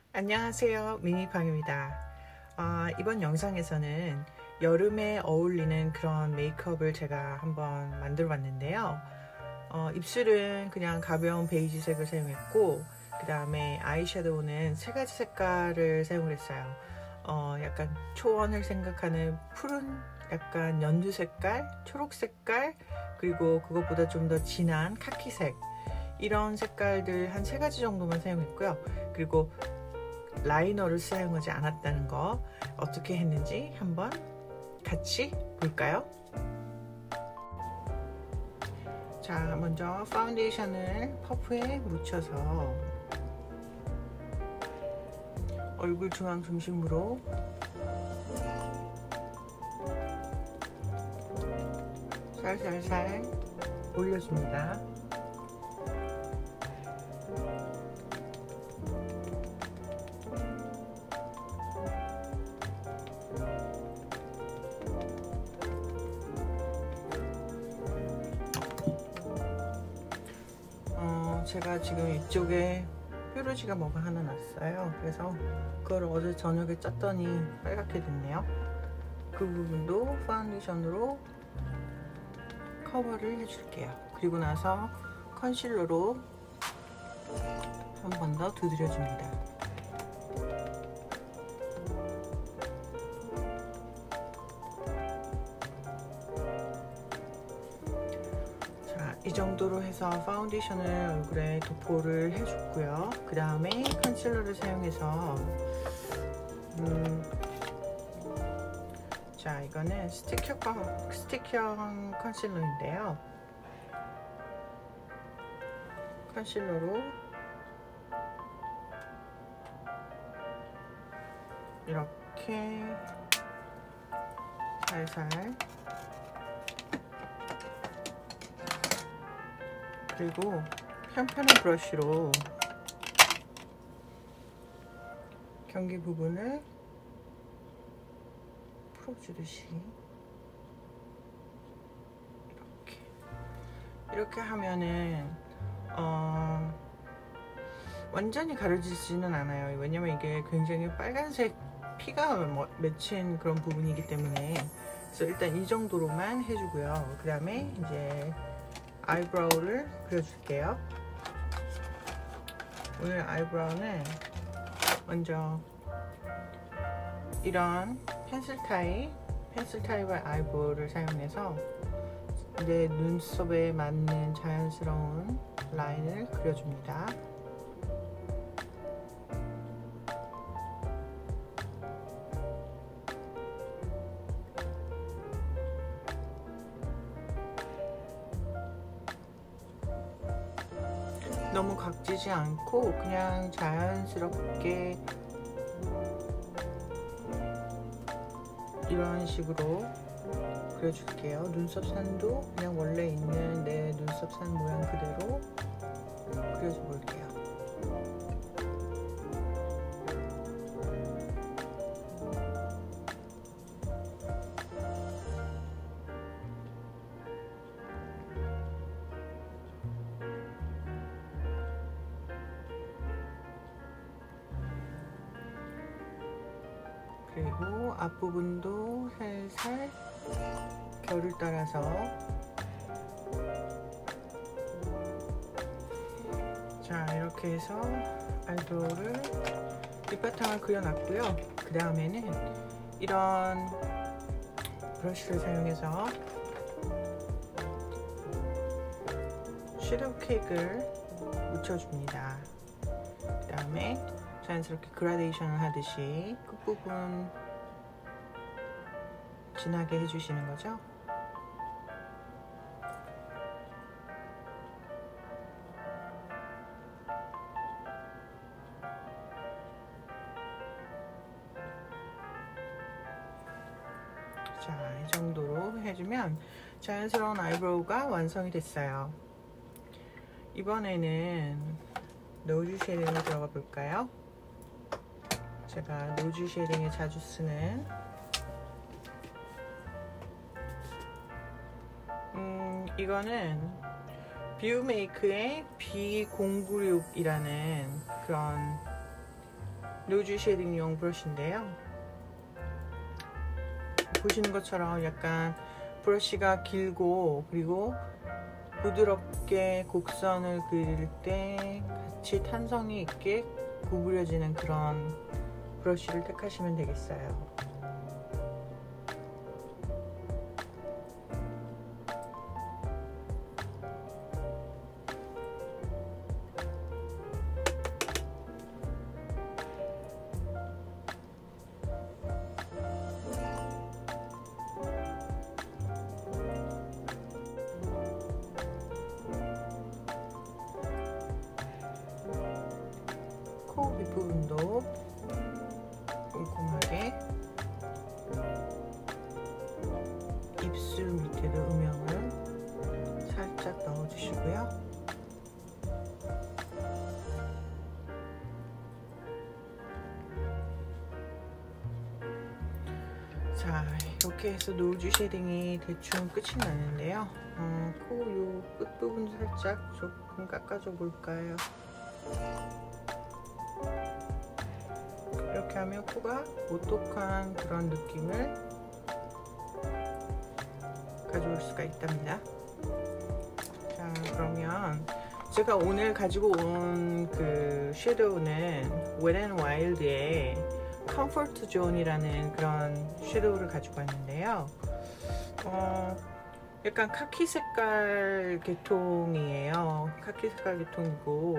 안녕하세요, 미니팡입니다. 이번 영상에서는 여름에 어울리는 그런 메이크업을 제가 한번 만들어 봤는데요. 입술은 그냥 가벼운 베이지색을 사용했고, 그 다음에 아이섀도우는 세 가지 색깔을 사용을 했어요. 약간 초원을 생각하는 푸른 약간 연두 색깔, 초록 색깔, 그리고 그것보다 좀 더 진한 카키색, 이런 색깔들 한 세 가지 정도만 사용했고요. 그리고 라이너를 사용하지 않았다는 거, 어떻게 했는지 한번 같이 볼까요? 자, 먼저 파운데이션을 퍼프에 묻혀서 얼굴 중앙 중심으로 살살살 올려줍니다. 제가 지금 이쪽에 뾰루지가 뭐가 하나 났어요. 그래서 그걸 어제 저녁에 짰더니 빨갛게 됐네요. 그 부분도 파운데이션으로 커버를 해줄게요. 그리고 나서 컨실러로 한 번 더 두드려줍니다. 이 정도로 해서 파운데이션을 얼굴에 도포를 해줬고요. 그 다음에 컨실러를 사용해서 자, 이거는 스틱형 컨실러인데요. 컨실러로 이렇게 살살, 그리고 편편한 브러쉬로 경계 부분을 풀어주듯이 이렇게 하면은 완전히 가려지지는 않아요. 왜냐면 이게 굉장히 빨간색 피가 맺힌 그런 부분이기 때문에. 그래서 일단 이 정도로만 해주고요. 그 다음에 이제 아이브로우를 그려줄게요. 오늘 아이브로우는 먼저 이런 펜슬 타입의 아이브로우를 사용해서 내 눈썹에 맞는 자연스러운 라인을 그려줍니다. 너무 각지지 않고 그냥 자연스럽게 이런 식으로 그려줄게요. 눈썹 산도 그냥 원래 있는 내 눈썹 산 모양 그대로 그려줘 볼게요. 그리고 앞부분도 살살 결을 따라서 자, 이렇게 해서 아이브로우를 밑바탕을 그려놨고요. 그 다음에는 이런 브러쉬를 사용해서 섀도우 케이크를 묻혀줍니다. 그 다음에 자연스럽게 그라데이션을 하듯이 끝부분 진하게 해주시는 거죠. 자, 이 정도로 해주면 자연스러운 아이브로우가 완성이 됐어요. 이번에는 노즈 쉐딩에 들어가 볼까요? 제가 노즈 쉐딩에 자주 쓰는 이거는 뷰메이크의 B096이라는 그런 누드 쉐딩용 브러쉬인데요. 보시는 것처럼 약간 브러쉬가 길고 그리고 부드럽게 곡선을 그릴 때 같이 탄성이 있게 구부려지는 그런 브러쉬를 택하시면 되겠어요. 코 윗부분도 꼼꼼하게, 입술 밑에도 음영을 살짝 넣어주시고요. 자, 이렇게 해서 노즈 쉐딩이 대충 끝이 나는데요. 코 요 끝부분 살짝 조금 깎아줘 볼까요? 이렇게 하면 코가 오똑한 그런 느낌을 가져올 수가 있답니다. 자, 그러면 제가 오늘 가지고 온 그 섀도우는 웨트 앤 와일드의 컴포트 존이라는 그런 섀도우를 가지고 왔는데요. 약간 카키 색깔 계통이에요. 카키 색깔 계통이고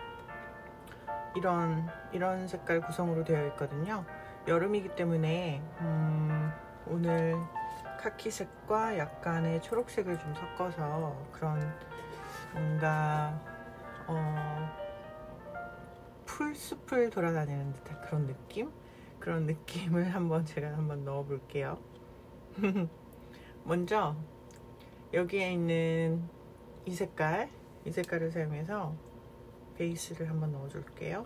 이런 색깔 구성으로 되어 있거든요. 여름이기 때문에 오늘 카키색과 약간의 초록색을 좀 섞어서 그런 뭔가 풀숲을 돌아다니는 듯한 그런 느낌을 제가 한번 넣어 볼게요. 먼저 여기에 있는 이 색깔을 사용해서 베이스를 한번 넣어 줄게요.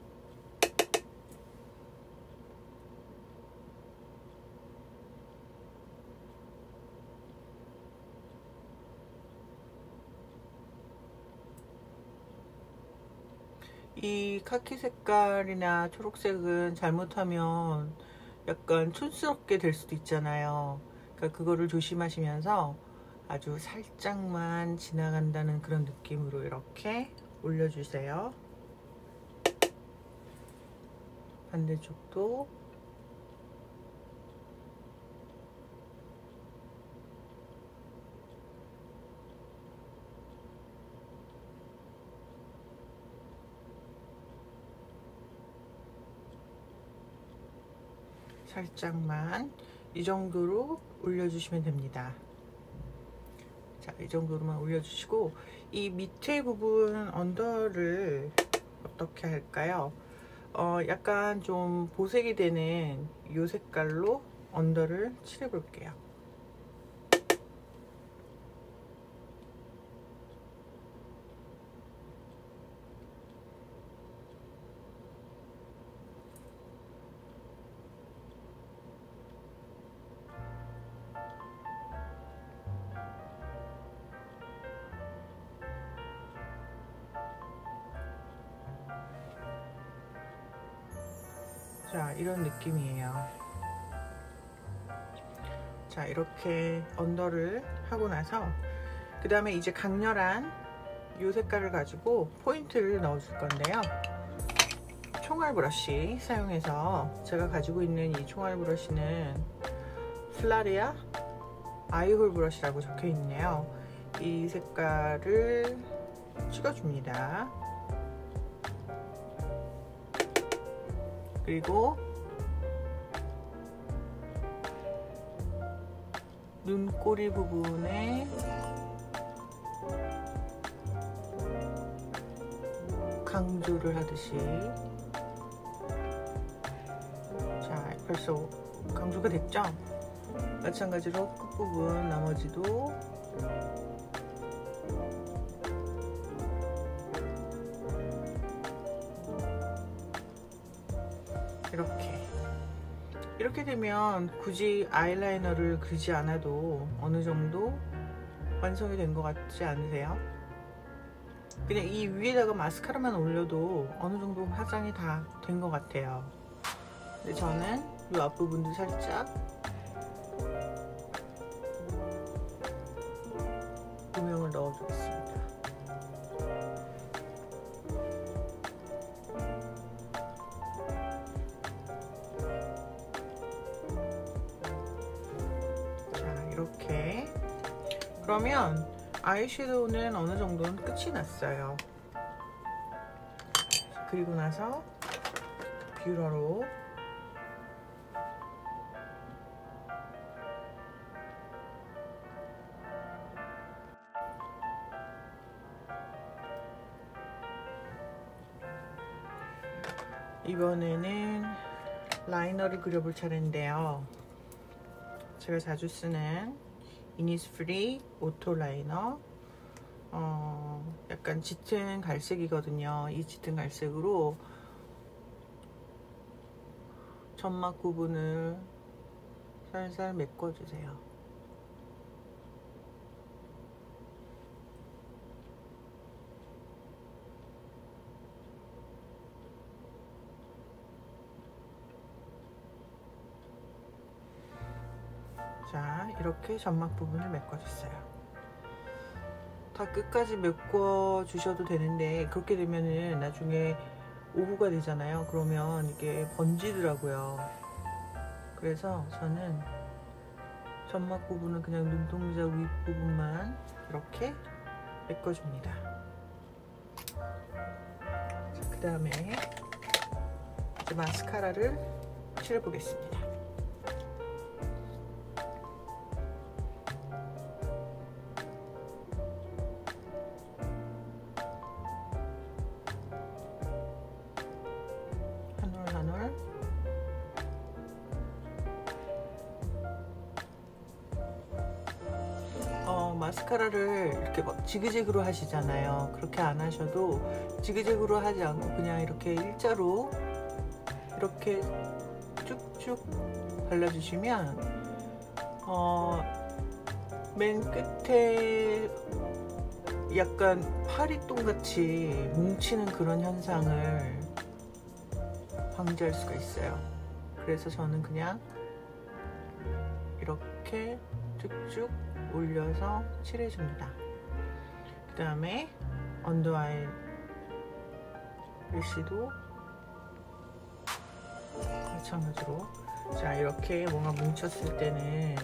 이 카키 색깔이나 초록색은 잘못하면 약간 촌스럽게 될 수도 있잖아요. 그러니까 그거를 조심하시면서 아주 살짝만 지나간다는 그런 느낌으로 이렇게 올려주세요. 반대쪽도 살짝만 이 정도로 올려주시면 됩니다. 자, 이 정도로만 올려주시고 이 밑에 부분 언더를 어떻게 할까요? 약간 좀 보색이 되는 이 색깔로 언더를 칠해 볼게요. 자, 이런 느낌이에요. 자, 이렇게 언더를 하고 나서 그 다음에 이제 강렬한 이 색깔을 가지고 포인트를 넣어 줄 건데요. 총알 브러쉬 사용해서, 제가 가지고 있는 이 총알 브러쉬는 플라리아 아이홀 브러쉬라고 적혀 있네요. 이 색깔을 찍어줍니다. 그리고 눈꼬리 부분에 강조를 하듯이, 자, 벌써 강조가 됐죠? 마찬가지로 끝부분 나머지도 이렇게 되면 굳이 아이라이너를 그리지 않아도 어느 정도 완성이 된 것 같지 않으세요? 그냥 이 위에다가 마스카라만 올려도 어느 정도 화장이 다 된 것 같아요. 근데 저는 이 앞부분도 살짝 음영을 넣어주겠습니다. 자, 이렇게. 그러면 아이섀도우는 어느 정도는 끝이 났어요. 그리고 나서 뷰러로 이번에는 라이너를 그려볼 차례인데요. 제가 자주 쓰는 이니스프리 오토 라이너, 약간 짙은 갈색이거든요. 이 짙은 갈색으로 점막 부분을 살살 메꿔주세요. 자, 이렇게 점막 부분을 메꿔줬어요. 다 끝까지 메꿔 주셔도 되는데 그렇게 되면은 나중에 오후가 되잖아요. 그러면 이게 번지더라고요. 그래서 저는 점막 부분은 그냥 눈동자 윗부분만 이렇게 메꿔줍니다. 그 다음에 이제 마스카라를 칠해보겠습니다. 마스카라를 이렇게 막 지그재그로 하시잖아요. 그렇게 안 하셔도 지그재그로 하지 않고 그냥 이렇게 일자로 이렇게 쭉쭉 발라주시면 맨 끝에 약간 파리똥 같이 뭉치는 그런 현상을 방지할 수가 있어요. 그래서 저는 그냥 이렇게 쭉쭉 올려서 칠해줍니다. 그 다음에 언더 아이 래쉬도 마찬가지로, 자, 이렇게 뭔가 뭉쳤을 때는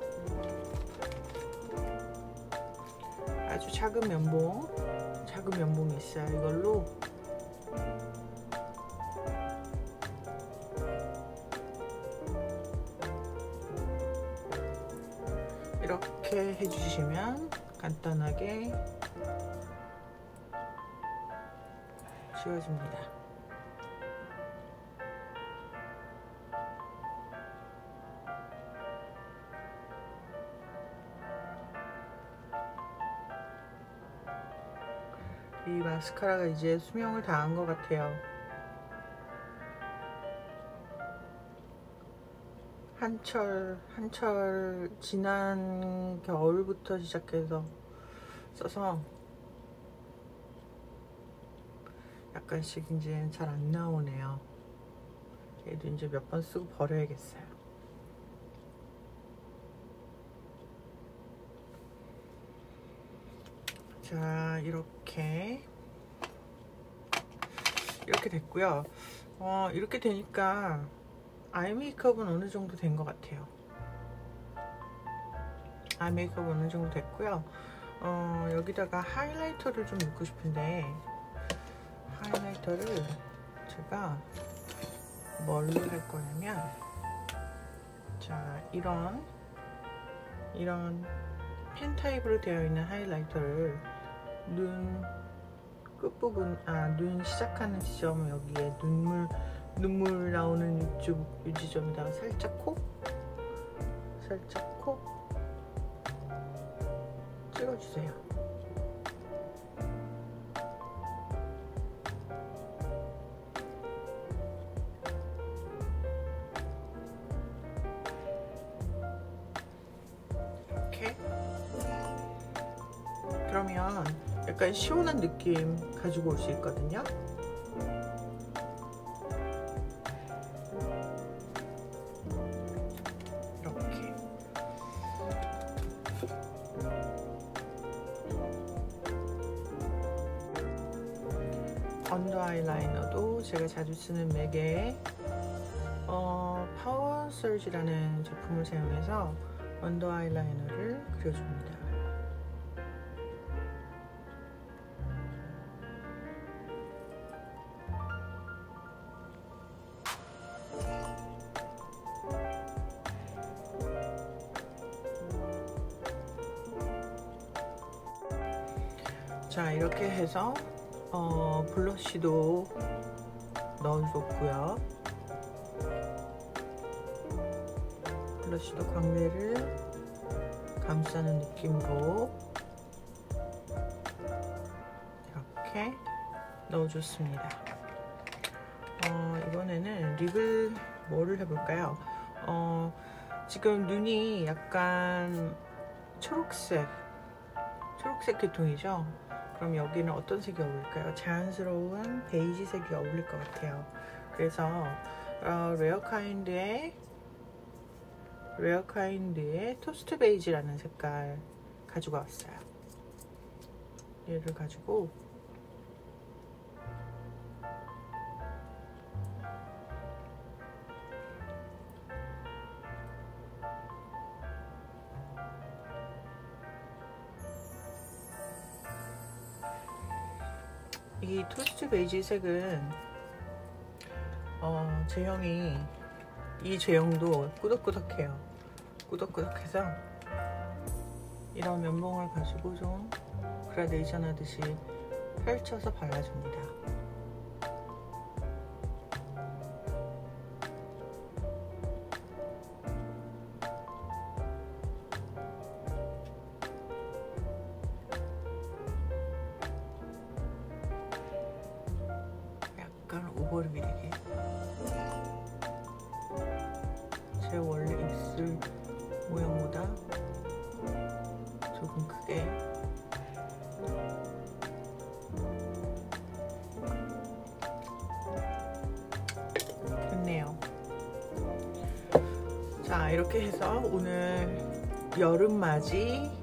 아주 작은 면봉이 있어요. 이걸로 이렇게 해주시면 간단하게 지워집니다. 이 마스카라가 이제 수명을 다한 것 같아요. 한철 지난 겨울부터 시작해서 써서 약간씩 이제 잘 안 나오네요. 얘도 이제 몇 번 쓰고 버려야겠어요. 자, 이렇게 됐고요. 이렇게 되니까 아이 메이크업은 어느 정도 된 것 같아요. 아이 메이크업 어느 정도 됐고요. 여기다가 하이라이터를 좀 넣고 싶은데, 하이라이터를 제가 뭘로 할 거냐면, 자, 이런 펜 타입으로 되어 있는 하이라이터를 눈 끝부분, 눈 시작하는 지점, 여기에 눈물 나오는 이 지점에다가 살짝 콕 찍어주세요. 이렇게. 그러면 약간 시원한 느낌 가지고 올 수 있거든요. 이렇게 언더 아이라이너도 제가 자주 쓰는 맥의 파워 서지라는 제품을 사용해서 언더 아이라이너를 그려줍니다. 자, 이렇게 해서 블러쉬도 넣어줬고요. 블러쉬도 광대를 감싸는 느낌으로 이렇게 넣어줬습니다. 이번에는 립을 뭐를 해볼까요? 지금 눈이 약간 초록색 계통이죠? 그럼 여기는 어떤 색이 어울릴까요? 자연스러운 베이지 색이 어울릴 것 같아요. 그래서 레어카인드의 토스트 베이지라는 색깔 가지고 왔어요. 얘를 가지고 이 토스트 베이지 색은 제형이 이 제형도 꾸덕꾸덕해요. 꾸덕꾸덕해서 이런 면봉을 가지고 좀 그라데이션 하듯이 펼쳐서 발라줍니다. 약간 오버립이 되게 제 원래 입술 모양보다 조금 크게 됐네요. 자, 이렇게 해서 오늘 여름맞이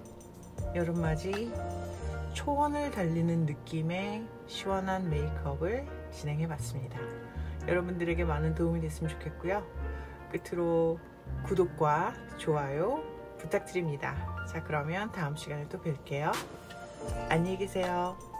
초원을 달리는 느낌의 시원한 메이크업을 진행해 봤습니다. 여러분들에게 많은 도움이 됐으면 좋겠고요. 끝으로 구독과 좋아요 부탁드립니다. 자, 그러면 다음 시간에 또 뵐게요. 안녕히 계세요.